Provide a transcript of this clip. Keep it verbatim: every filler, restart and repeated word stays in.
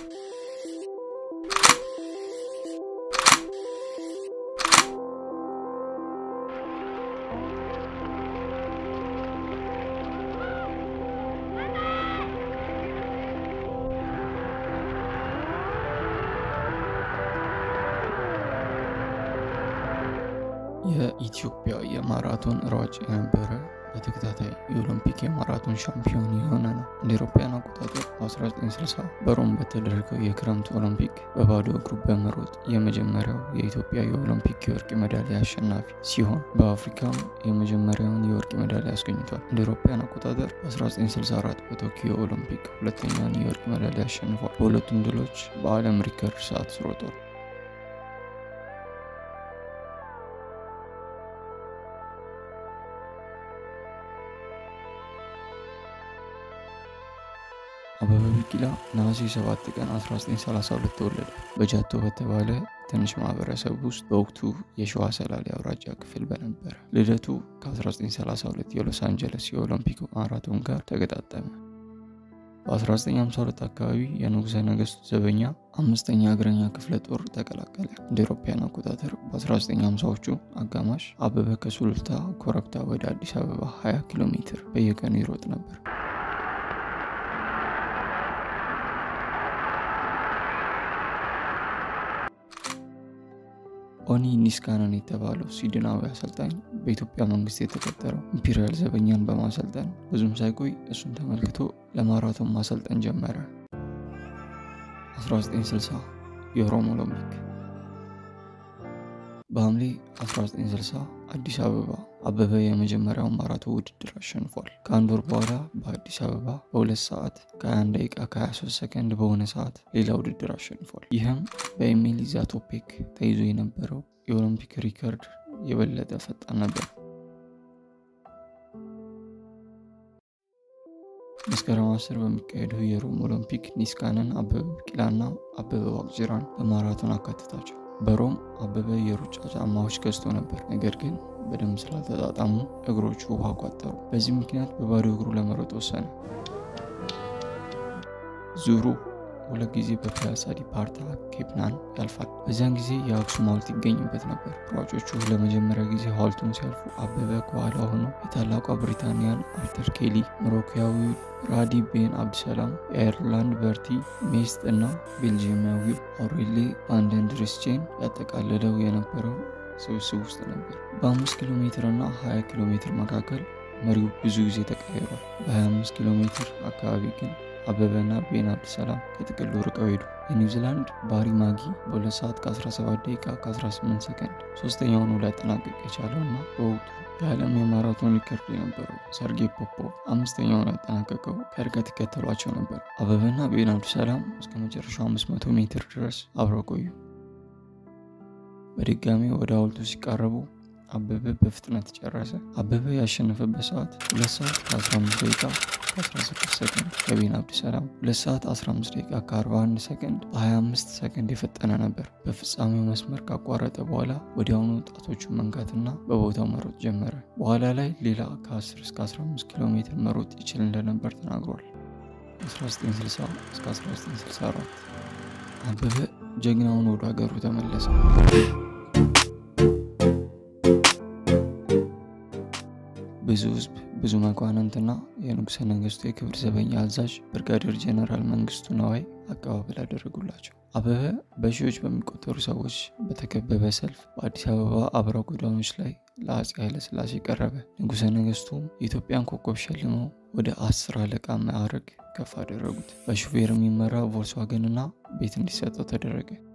የኢትዮጵያ የማራቶን ሯጭ የነበረ በተከታታይ የኦሎምፒክ የማራቶን ሻምፒዮን የሆነ ነው። እንደ አውሮፓውያን አቆጣጠር በ1960 በሮም በተደረገው የክረምት ኦሎምፒክ በባዶ እግሩ በመሮጥ የመጀመሪያው የኢትዮጵያ የኦሎምፒክ የወርቅ ሜዳሊያ አሸናፊ ሲሆን በአፍሪካም የመጀመሪያውን የወርቅ ሜዳሊያ አስገኝቷል። እንደ አውሮፓውያን አቆጣጠር በ1964 በቶኪዮ ኦሎምፒክ ሁለተኛውን የወርቅ ሜዳሊያ አሸንፏል። በሁለቱም ድሎች በዓለም ሪከርድ ሰዓት ሮጧል። አበበ ቢቂላ ነሐሴ ሰባት ቀን አስራ ዘጠኝ ሰላሳ ሁለት ተወለደ። በጃቶ በተባለ ትንሽ ማህበረሰብ ውስጥ በወቅቱ የሸዋ ሰላሌ አውራጃ ክፍል በነበረ ልደቱ ከ1932 የሎስ አንጀለስ የኦሎምፒክ ማራቶን ጋር ተገጣጠመ። በ1952 አካባቢ የንጉሠ ነገሥቱ ዘበኛ አምስተኛ እግረኛ ክፍለ ጦር ተቀላቀለ። እንደ አውሮፓውያን አቆጣጠር በ1950ዎቹ አጋማሽ አበበ ከሱሉልታ ኮረብታ ወደ አዲስ አበባ ሃያ ኪሎ ሜትር በየቀኑ ይሮጥ ነበር። ኦኒ ኒስካነን የተባለው ስዊድናዊ አሰልጣኝ በኢትዮጵያ መንግስት የተቀጠረው ኢምፔሪያል ዘበኛን በማሰልጠን ብዙም ሳይቆይ እሱን ተመልክቶ ለማራቶን ማሰልጠን ጀመረ። አስራ ዘጠኝ ስልሳ የሮም ኦሎምፒክ በሐምሌ አስራ ዘጠኝ ስልሳ አዲስ አበባ አበበ የመጀመሪያውን ማራቶን ውድድር አሸንፏል። ከአንድ ወር በኋላ በአዲስ አበባ በሁለት ሰዓት ከሃያ አንድ ደቂቃ ከሃያ ሶስት ሰከንድ በሆነ ሰዓት ሌላ ውድድር አሸንፏል። ይህም በኤሚሊ ዛቶፔክ ተይዞ የነበረው የኦሎምፒክ ሪከርድ የበለጠ ፈጣን ነበር። መስከረም አስር በሚካሄደው የሮም ኦሎምፒክ ኒስካነን አበበ ቢቂላና አበበ ዋቅጅራን በማራቶን አካተታቸው። በሮም አበበ የሩጫ ጫማዎች ገዝቶ ነበር፣ ነገር ግን በደንብ ስላልተጣጣሙ እግሮቹ ውሃ ቋጠሩ። በዚህ ምክንያት በባዶ እግሩ ለመሮጥ ወሰነ። ዙሩ ሁለት ጊዜ በፒያሳ ዲ ፓርታ ኬፕናን ያልፋል። በዚያን ጊዜ የአክሱም ሐውልት ይገኝበት ነበር። ሯጮቹ ለመጀመሪያ ጊዜ ሐውልቱን ሲያልፉ አበበ ከኋላ ሆኖ የታላቋ ብሪታንያን አርተር ኬሊ፣ ሞሮኮዊው ራዲ ቤን አብድሰላም፣ የአየርላንድ በርቲ ሜስት እና ቤልጂየማዊው አውሬሌ ቫንደንድሪስቼን ያጠቃልለው የነበረው ስብስብ ውስጥ ነበር። በአምስት ኪሎ ሜትር እና ሃያ ኪሎ ሜትር መካከል መሪው ብዙ ጊዜ ተቀያይሯል። በሃያ አምስት ኪሎ ሜትር አካባቢ ግን አበበና ቤን አብድሰላም ከጥቅሉ ርቀው ሄዱ። የኒውዚላንድ ባሪ ማጊ በሁለት ሰዓት ከአስራ ሰባት ደቂቃ ከአስራ ስምንት ሰከንድ ሶስተኛውን ሊያጠናቅቅ የቻለውና በወቅቱ የዓለም የማራቶን ሪከርድ የነበረው ሰርጌይ ፖፖቭ አምስተኛውን ያጠናቀቀው ከርቀት ይከተሏቸው ነበር። አበበና ቤን አብድሰላም እስከ መጨረሻው አምስት መቶ ሜትር ድረስ አብረው ቆዩ። በድጋሚ ወደ ሐውልቱ ሲቃረቡ አበበ በፍጥነት ጨረሰ። አበበ ያሸነፈበት ሰዓት ሁለት ሰዓት ከአስራ አምስት ደቂቃ ከአስራ ስድስት ሰከንድ፣ ከቤን አብድሰላም ሁለት ሰዓት አስራ አምስት ደቂቃ ከአርባ አንድ ሰከንድ በሃያ አምስት ሰከንድ የፈጠነ ነበር። በፍጻሜው መስመር ካቋረጠ በኋላ ወዲያውኑ ጣቶቹን መንካትና በቦታው መሮጥ ጀመረ። በኋላ ላይ ሌላ ከ10 እስከ አስራ አምስት ኪሎ ሜትር መሮጥ ይችል እንደነበር ተናግሯል። አስራ ዘጠኝ ስልሳ እስከ አስራ ዘጠኝ ስልሳ አራት አበበ ጀግናውን ወደ ሀገሩ ተመለሰ። ብዙ ህዝብ፣ ብዙ መኳንንትና የንጉሠ ነገሥቱ የክብር ዘበኛ አዛዥ ብርጋዴር ጀነራል መንግስቱ ነዋይ አቀባበል አደረጉላቸው። አበበ በሺዎች በሚቆጠሩ ሰዎች በተከበበ ሰልፍ በአዲስ አበባ አብራ ጎዳናዎች ላይ ለአፄ ኃይለ ሥላሴ ቀረበ። ንጉሠ ነገሥቱም የኢትዮጵያን ኮከብ ሸልመው ወደ አስር አለቃ ማዕረግ ከፍ አደረጉት። በሹፌር የሚመራ ቮልስዋገንና ቤት እንዲሰጠው ተደረገ።